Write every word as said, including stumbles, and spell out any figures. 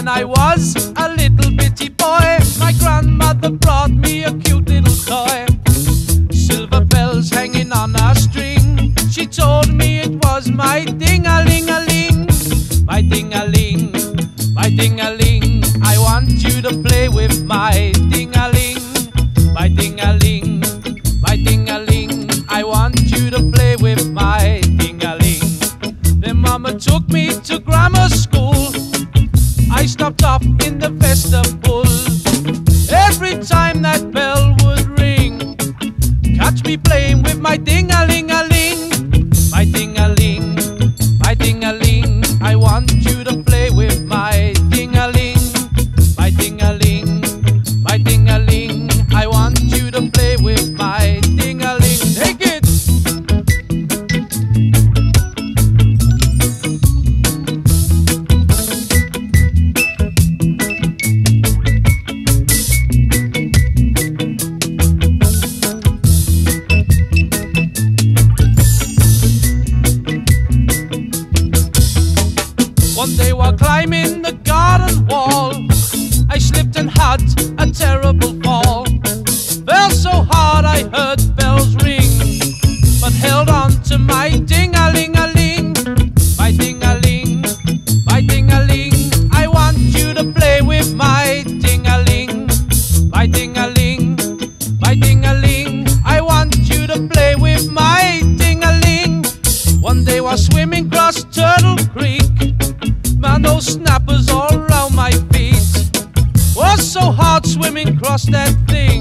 When I was a little bitty boy, my grandmother brought me a cute little toy. Silver bells hanging on a string. She told me it was my ding-a-ling-a-ling. My ding-a-ling, my ding-a-ling. I want you to play with my ding-a-ling. My ding-a-ling, my ding-a-ling. I want you to play with my ding-a-ling. Then mama took me to grammar school. I stopped off in the vestibule. Every time that bell would ring, catch me playing with my ding-a-ling-a-ling. My ding-a-ling, my ding-a-ling. I want you to play with my ding-a-ling. My ding-a-ling, my ding-a-ling. I want you to play with my ding-a-ling. Take it! One day while climbing the garden wall, I slipped and had a terrible fall. Fell so hard I heard bells ring, but held on to my ding-a-ling-a-ling. My ding-a-ling, my ding-a-ling. I want you to play with my ding-a-ling. My ding-a-ling, my ding-a-ling. I want you to play with my ding-a-ling. One day while swimming across Turtle Creek, man, those snappers all around my feet. Was so hard swimming across that thing.